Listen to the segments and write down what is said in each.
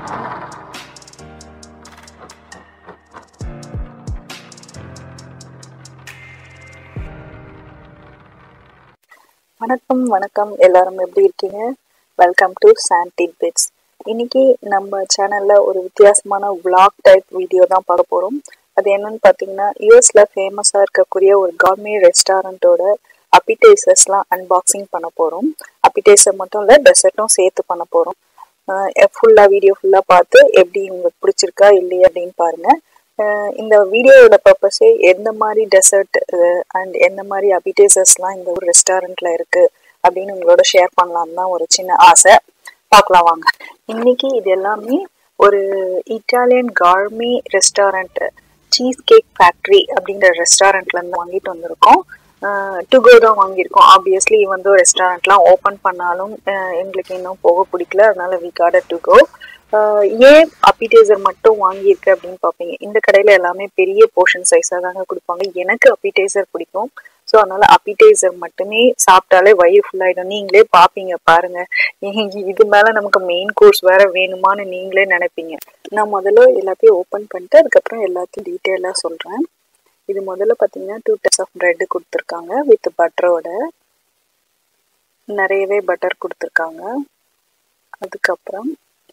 வணக்கம் எல்லாரும் எப்படி இருக்கீங்க? Welcome to Sand Tidbits. இன்னைக்கு நம்ம சேனல்ல ஒரு வித்தியாசமான vlog டைப் வீடியோ தான் பார்க்க போறோம். அது என்னன்னு பார்த்தீங்கன்னா, யூஎஸ்ல ஃபேமஸா இருக்கக்கூடிய ஒரு கார்மே ரெஸ்டாரண்ட்டோட அப்பிடைசர்ஸ்லாம் அன்பாக்சிங் பண்ண போறோம். அப்பிடைசர் மட்டும் இல்லை, டெசர்ட்டும் சேர்த்து பண்ண போறோம். வீடியோ ஃபுல்லா பார்த்து எப்படி உங்களுக்கு பிடிச்சிருக்கா இல்லையா அப்படின்னு பாருங்க. இந்த வீடியோவோட பர்பஸே எந்த மாதிரி டெசர்ட் அண்ட் எந்த மாதிரி அப்பிடைசர்ஸ்லாம் இந்த ஒரு ரெஸ்டாரண்ட்ல இருக்கு அப்படின்னு உங்களோட ஷேர் பண்ணலாம்னு தான் ஒரு சின்ன ஆசை. பார்க்கலாம் வாங்க. இன்னைக்கு இது எல்லாமே ஒரு Italian gourmet restaurant, Cheesecake Factory அப்படிங்கிற ரெஸ்டாரண்ட்ல இருந்து வாங்கிட்டு வந்திருக்கோம். டு கோ தான் வாங்கியிருக்கோம். ஆப்வியஸ்லி வந்து ரெஸ்டாரண்ட்லாம் ஓப்பன் பண்ணாலும் எங்களுக்கு இன்னும் போக பிடிக்கல, அதனால வி காட் டு கோ. ஏன் அப்பிடைசர் மட்டும் வாங்கியிருக்கு அப்படின்னு பார்ப்பீங்க. இந்த கடையில எல்லாமே பெரிய போர்ஷன் சைஸாக தாங்க கொடுப்பாங்க. எனக்கு அப்பிடைசர் பிடிக்கும், ஸோ அதனால அப்பிடைசர் மட்டுமே சாப்பிட்டாலே வயிறு ஃபுல்லாயிடும். நீங்களே பார்ப்பீங்க, பாருங்க. இது மேல நமக்கு மெயின் கோர்ஸ் வேற வேணுமான்னு நீங்களே நினைப்பீங்க. நான் முதல்ல எல்லாத்தையும் ஓப்பன் பண்ணிட்டு அதுக்கப்புறம் எல்லாத்தையும் டீட்டெயிலாக சொல்றேன். இது முதல்ல பார்த்தீங்கன்னா 2 types ஆஃப் பிரெட் கொடுத்துருக்காங்க வித் பட்டரோட. நிறையவே பட்டர் கொடுத்துருக்காங்க. அதுக்கப்புறம்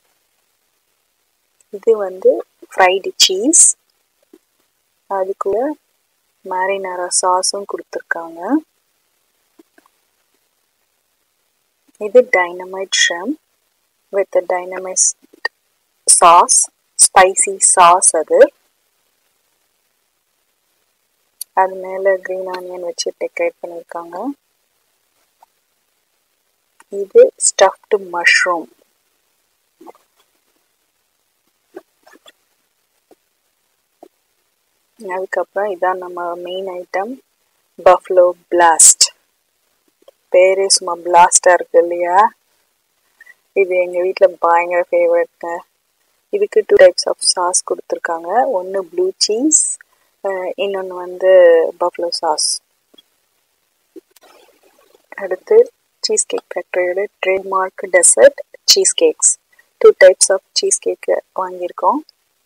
இது வந்து ஃப்ரைடு சீஸ், அதுக்குள்ள மேரினாரா சாஸும் கொடுத்துருக்காங்க. இது dynamite shrimp with dynamite sauce, spicy sauce. அது மேல கிரீன் ஆனியன் வச்சு டெக்கரேட் பண்ணியிருக்காங்க. இது ஸ்டஃப்டு மஷ்ரூம். அதுக்கப்புறம் இதான் நம்ம மெயின் ஐட்டம், பஃப்லோ பிளாஸ்ட். பேரே சும்மா பிளாஸ்டா இருக்கு இல்லையா? இது எங்க வீட்டில் பயங்கர ஃபேவரட்ங்க. இதுக்கு 2 types ஆஃப் சாஸ் கொடுத்துருக்காங்க. ஒன்று ப்ளூ சீஸ், இன்னொன்று வந்து பஃப்லோ சாஸ். அடுத்து சீஸ் கேக் ஃபேக்டரியோட trademark dessert cheesecakes. 2 types of cheesecake வாங்கியிருக்கோம்.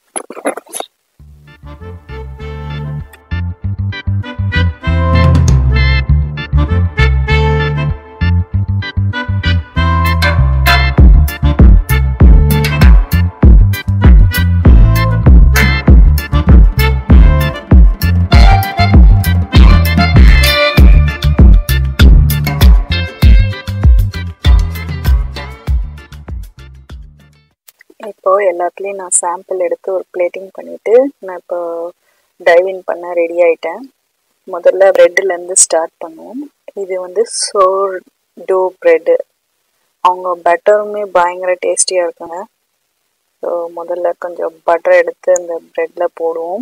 இப்போ எல்லாத்துலேயும் நான் சாம்பிள் எடுத்து ஒரு பிளேட்டிங் பண்ணிட்டு நான் இப்போ டைவின் பண்ண ரெடி ஆயிட்டேன். முதல்ல பிரெட்லேருந்து ஸ்டார்ட் பண்ணுவோம். இது வந்து சோர் டோ பிரெட்டு. அவங்க பட்டருமே பயங்கர டேஸ்டியாக இருக்குங்க. ஸோ முதல்ல கொஞ்சம் பட்டர் எடுத்து அந்த பிரெட்டில் போடுவோம்.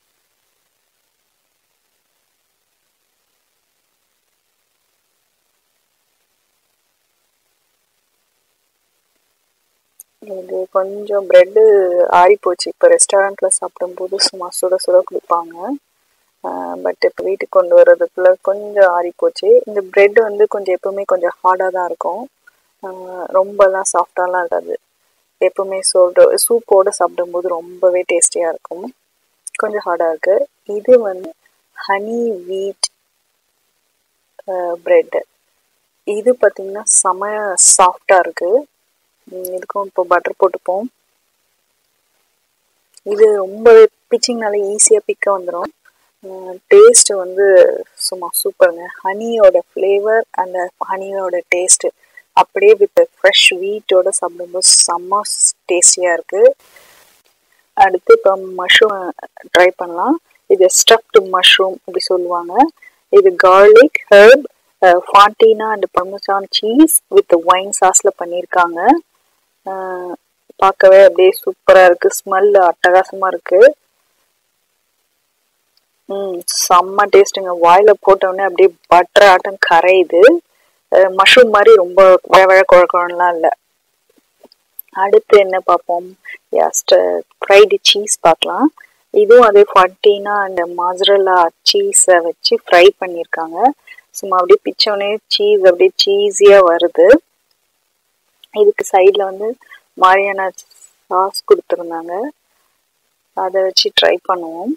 இது கொஞ்சம் பிரெட்டு ஆறி போச்சு. இப்போ ரெஸ்டாரண்ட்டில் சாப்பிடும்போது சும்மா சுட சுட கொடுப்பாங்க. பட் இப்போ வீட்டுக்கு கொண்டு வர்றதுக்குள்ள கொஞ்சம் ஆறி போச்சு. இந்த பிரெட் வந்து கொஞ்சம் எப்பவுமே கொஞ்சம் ஹார்டாக தான் இருக்கும், ரொம்பலாம் சாஃப்டாலாம் இருக்காது. எப்பவுமே சூப்போடு சாப்பிடும்போது ரொம்பவே டேஸ்டியாக இருக்கும். கொஞ்சம் ஹார்டாக இருக்குது. இது வந்து ஹனி வீட் பிரெட்டு. இது பார்த்திங்கன்னா செம சாஃப்டாக இருக்குது. இதுக்கும் இப்போ பட்டர் போட்டுப்போம். இது ரொம்ப பிச்சிங்னால ஈஸியாக பிக்க வந்துடும். டேஸ்ட் வந்து சும்மா சூப்பருங்க. ஹனியோட ஃப்ளேவர் அந்த ஹனியோட டேஸ்ட்டு அப்படியே வித் ஃப்ரெஷ் வீட்டோட சாப்பிடும்போது செம்ம டேஸ்டியாக இருக்குது. அடுத்து இப்போ மஷ்ரூம் ட்ரை பண்ணலாம். இது ஸ்டஃப்டு மஷ்ரூம் அப்படி சொல்லுவாங்க. இது garlic, herb, fontina and parmesan cheese with wine சாஸில் பண்ணியிருக்காங்க. பார்க்கவே அப்படியே சூப்பராக இருக்குது. ஸ்மெல் அட்டகாசமாக இருக்குது. செம்ம டேஸ்ட்டுங்க. வாயில் போட்டோடனே அப்படியே பட்டர் ஆட்டம் கரையுது. மஷ்ரூம் மாதிரி ரொம்ப வழ குழலாம் இல்லை. அடுத்து என்ன பார்ப்போம்? ஃப்ரைடு சீஸ் பார்க்கலாம். இதுவும் அதே ஃபாண்டினா அண்ட் மாசரல்லா சீஸை வச்சு ஃப்ரை பண்ணியிருக்காங்க. சும்மா அப்படியே பிச்சோடனே சீஸ் அப்படியே சீஸியாக வருது. இதுக்கு சைடில் வந்து மாரியானா சாஸ் கொடுத்துருந்தாங்க. அதை வச்சு ட்ரை பண்ணுவோம்.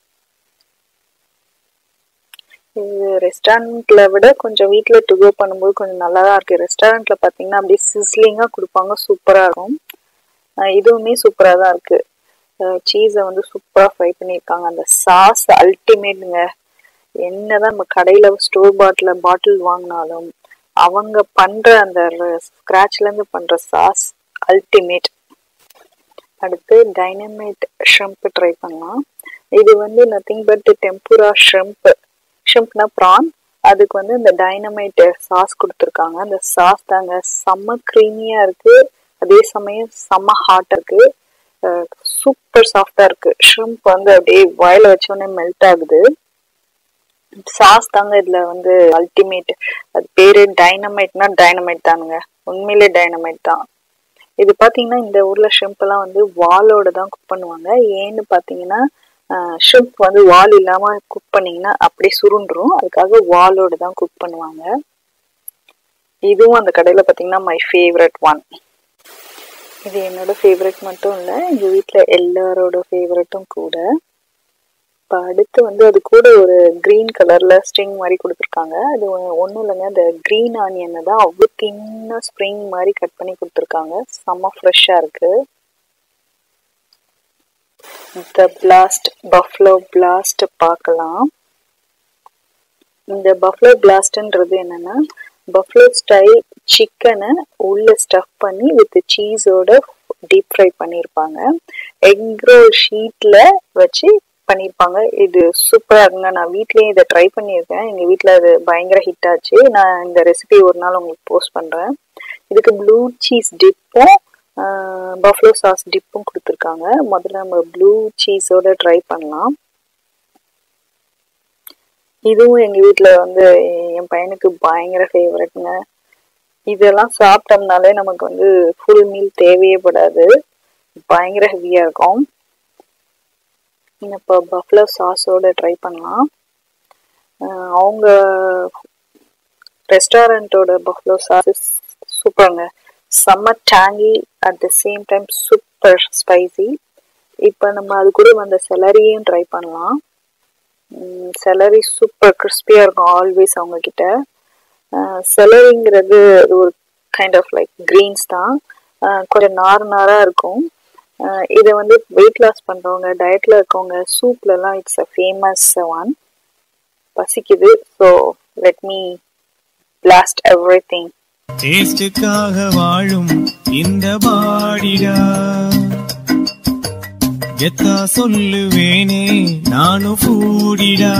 இது ரெஸ்டாரண்ட்ல விட கொஞ்சம் வீட்டில் டு கோ பண்ணும்போது கொஞ்சம் நல்லா தான் இருக்கு. ரெஸ்டாரண்ட்ல பார்த்தீங்கன்னா அப்படியே சிஸ்லிங்காக கொடுப்பாங்க, சூப்பராக இருக்கும். இதுவுமே சூப்பராக தான் இருக்கு. சீஸை வந்து சூப்பராக ஃப்ரை பண்ணியிருக்காங்க. அந்த சாஸ் அல்டிமேட்டுங்க. என்னதான் நம்ம கடையில் ஸ்டோர் பாட்டில் வாங்கினாலும் அவங்க பண்ற அந்த ஸ்கிராச்ல இருந்து பண்ற சாஸ் அல்டிமேட். அடுத்து டைனமைட் ஷ்ரிம்ப் ட்ரை பண்ணலாம். இது வந்து நத்திங் பட் டெம்பூரா ஷ்ரிம்ப்னா ப்ரான். அதுக்கு வந்து இந்த டைனமைட் சாஸ் கொடுத்துருக்காங்க. அந்த சாஸ் தாங்க செம்ம க்ரீமியா இருக்கு, அதே சமயம் செம்ம ஹாட் இருக்கு, சூப்பர் சாஃப்டா இருக்கு. ஷ்ரிம்ப் வந்து அப்படியே வாயில வச்சோடனே மெல்ட் ஆகுது. சாஸ் தாங்க இதுல வந்து அல்டிமேட். அது பேரு டைனமைட்னா டைனமைட் தானுங்க, உண்மையிலே டைனமைட் தான். இது பாத்தீங்கன்னா இந்த ஊர்ல ஷ்ரிம்ப் எல்லாம் வந்து வாலோட தான் குக் பண்ணுவாங்க. ஏன்னு பாத்தீங்கன்னா ஷ்ரிம்ப் வந்து வால் இல்லாம குக் பண்ணீங்கன்னா அப்படியே சுருண்டுரும், அதுக்காக வாலோட தான் குக் பண்ணுவாங்க. இதுவும் அந்த கடையில பாத்தீங்கன்னா மை ஃபேவரட் ஒன். இது என்னோட ஃபேவரட் மட்டும் இல்லை, எங்க வீட்டுல எல்லாரோட ஃபேவரட்டும் கூட. இப்போ அடுத்து வந்து அது கூட ஒரு கிரீன் கலர்ல ஸ்ட்ரிங் மாதிரி கொடுத்துருக்காங்க. அது ஒன்றும் இல்லைங்க, அந்த கிரீன் ஆனியனை தான் அவ்வளோ தின்னா ஸ்ப்ரிங் மாதிரி கட் பண்ணி கொடுத்துருக்காங்க. செம்ம ஃப்ரெஷ்ஷாக இருக்கு. த பிளாஸ்ட் பஃப்லோ பிளாஸ்ட் பார்க்கலாம். இந்த பஃப்லோ பிளாஸ்ட்ன்றது என்னன்னா, பஃப்லோ ஸ்டைல் சிக்கனை உள்ள ஸ்டஃப் பண்ணி வித் சீஸோட டீப் ஃப்ரை பண்ணியிருப்பாங்க. எக் ரோல் ஷீட்ல வச்சு பண்ணியிருப்பாங்க. இது சூப்பராக இருக்குங்க. நான் வீட்லேயும் இதை ட்ரை பண்ணியிருக்கேன். எங்கள் வீட்டில் அது பயங்கர ஹிட் ஆச்சு. நான் இந்த ரெசிபி ஒரு நாள் உங்களுக்கு போஸ்ட் பண்ணுறேன். இதுக்கு ப்ளூ சீஸ் டிப்பும் பஃப்லோ சாஸ் டிப்பும் கொடுத்துருக்காங்க. முதல்ல நம்ம ப்ளூ சீஸோட ட்ரை பண்ணலாம். இதுவும் எங்கள் வீட்டில் வந்து என் பையனுக்கு பயங்கர ஃபேவரட்ங்க. இதெல்லாம் சாப்பிட்டோம்னாலே நமக்கு வந்து ஃபுல் மீல் தேவையே படாது, பயங்கர ஹெவியாக இருக்கும். இப்போ பஃப்லோ சாஸோட ட்ரை பண்ணலாம். அவங்க ரெஸ்டாரண்ட்டோட பஃப்லோ சாஸ் சூப்பருங்க, செம்ம tangy, at the same time super spicy. இப்போ நம்ம அது கூட வந்த செலரியும் ட்ரை பண்ணலாம். செலரி சூப்பர் கிறிஸ்பியாக இருக்கும் ஆல்வேஸ் அவங்க கிட்ட. செலரிங்கிறது அது ஒரு கைண்ட் ஆஃப் லைக் கிரீன்ஸ் தான், கொஞ்சம் நாராக இருக்கும். இதை வந்து வெயிட் லாஸ் பண்றவங்க, டயட்ல இருக்கவங்க சூப்ல எல்லாம் இட்ஸ் அ ஃபேமஸ் ஒன். பசிக்குது, so let me blast everything. டேஸ்டுக்காக வாழும் இந்த பாடிடா, எத்தா சொல்லுவேனே நானும் ஃபூடிடா.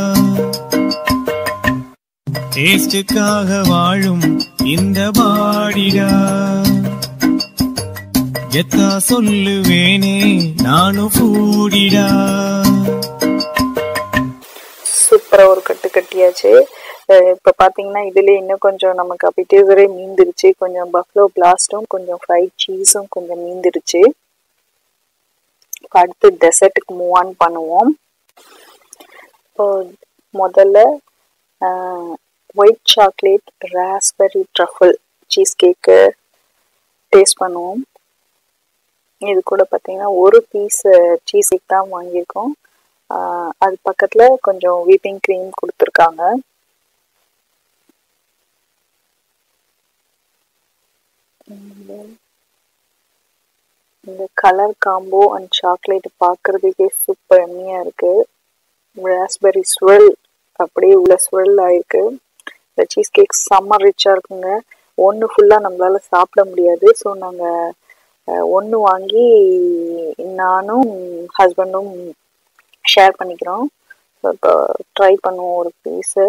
டேஸ்டுக்காக வாழும் இந்த பாடிடா, எத்தா சொல்லுவேனே நானும் ஃபூடிடா. சூப்பரா ஒரு கட்டு கட்டியாச்சு. இப்ப பாத்தீங்கன்னா இதுல இன்னும் கொஞ்சம் நமக்கு அப்பிட்டேசரே மீந்துருச்சு. கொஞ்சம் பஃப்லோ பிளாஸ்டும் கொஞ்சம் ஃப்ரைட் சீஸும் கொஞ்சம் மீந்துருச்சு. அடுத்து டெசர்ட்டுக்கு மூவ் ஆன் பண்ணுவோம். இப்போ முதல்ல white chocolate raspberry truffle cheesecake taste பண்ணுவோம். இது கூட பார்த்தீங்கன்னா ஒரு பீஸ் சீஸ் கேக் தான் வாங்கியிருக்கோம். அது பக்கத்தில் கொஞ்சம் வீப்பிங் க்ரீம் கொடுத்துருக்காங்க. இந்த கலர் காம்போ அண்ட் சாக்லேட் பார்க்கறதுக்கே சூப்பர் எம்மியாக இருக்குது. ராஸ்பெரி ஸ்வெல் அப்படியே உள்ள ஸ்வெல் ஆயிருக்கு. இந்த சீஸ் கேக் செம்ம ரிச்சாக இருக்குங்க. ஒன்று ஃபுல்லாக நம்மளால சாப்பிட முடியாது. ஸோ நாங்கள் ஒன்று வாங்கி நானும் ஹஸ்பண்டும் ஷேர் பண்ணிக்கிறோம். ஸோ இப்போ ட்ரை பண்ணுவோம் ஒரு பீஸு.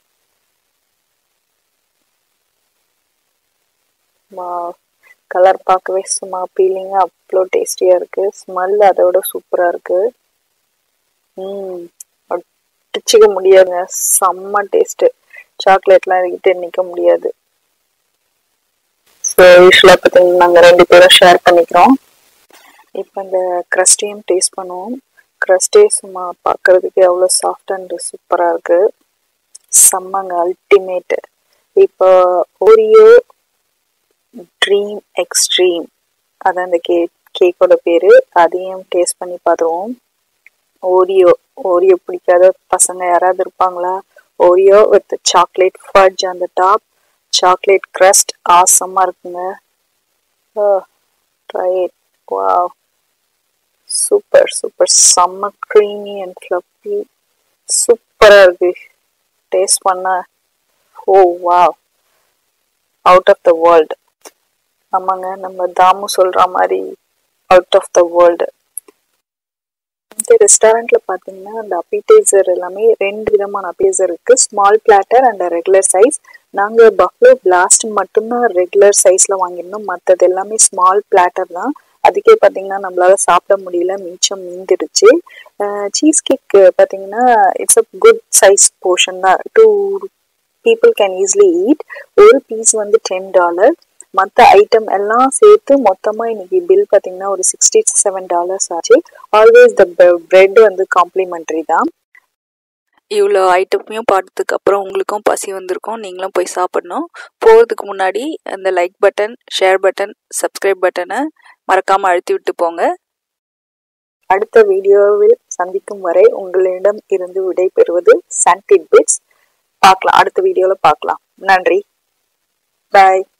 கலர் பார்க்கவே சும்மா பீலிங்காக அவ்வளோ டேஸ்டியாக இருக்குது. ஸ்மெல் அதோட சூப்பராக இருக்குது. அடிச்சிக்க முடியாதுங்க, செம்ம டேஸ்ட்டு. சாக்லேட்லாம் இதுக்கிட்டே நிற்க முடியாது. ஸோ யூஸ்வலாக பார்த்தீங்கன்னா நாங்கள் 2 பேரும் ஷேர் பண்ணிக்கிறோம். இப்போ இந்த க்ரஸ்டையும் டேஸ்ட் பண்ணுவோம். க்ரஸ்டே சும்மா பார்க்கறதுக்கு அவ்வளோ சாஃப்ட் அண்ட் சூப்பராக இருக்குது. செம்மங்க, அல்டிமேட்டு. இப்போ ஓரியோ ட்ரீம் எக்ஸ்ட்ரீம் அதான் அந்த கேக்கோட பேரு. அதையும் டேஸ்ட் பண்ணி பார்த்துருவோம். ஓரியோ ஓரியோ பிடிக்காத பசங்க யாராவது இருப்பாங்களா? ஓரியோ வித் சாக்லேட் ஃபட்ஜ் அந்த டாப், சாக்லேட் crust ஆசமா இருக்குங்க. Try it. Wow, super super, செம்ம க்ரீமி அண்ட் ஃப்ளப்பி, சூப்பரா இருக்கு. டேஸ்ட் பண்ண oh wow, out of the world. ஆமாங்க, நம்ம தாமு சொல்ற மாதிரி அவுட் ஆஃப் த வேர்ல்டு. இந்த ரெஸ்டாரண்ட்ல பாத்தீங்கன்னா அந்த அப்பீடைசர் எல்லாமே 2 விதமான அப்பீடைசர் இருக்கு, small platter and regular size. நாங்க பஃப்லோ பிளாஸ்ட் மட்டும்தான் ரெகுலர் சைஸ்ல வாங்கியிருந்தோம், மற்றது எல்லாமே ஸ்மால் பிளாட்டர் தான். அதுக்கே பாத்தீங்கன்னா நம்மளால சாப்பிட முடியல, மிச்சம் மீந்துடுச்சு. சீஸ் கேக் பாத்தீங்கன்னா it's a good size portion தான், 2 people can easily eat. ஒரு பீஸ் வந்து $10. மற்ற ஐட்டம் எல்லாம் சேர்த்து மொத்தமா இன்னைக்கு பில் பாத்தீங்கன்னா ஒரு $67 ஆச்சு. ஆல்வேஸ் த பிரெட் வந்து காம்ப்ளிமெண்டரி தான். இவ்வளோ ஐட்டமையும் பார்த்ததுக்கு அப்புறம் உங்களுக்கும் பசி வந்திருக்கும், நீங்களும் போய் சாப்பிடணும். போகிறதுக்கு முன்னாடி அந்த like button, share button, subscribe பட்டனை மறக்காம அழுத்தி விட்டு போங்க. அடுத்த வீடியோவில் சந்திக்கும் வரை உங்களிடம் இருந்து விடை பெறுவது சாண்டிட் பிட்ஸ். பார்க்கலாம், அடுத்த வீடியோல பார்க்கலாம். நன்றி, பாய்.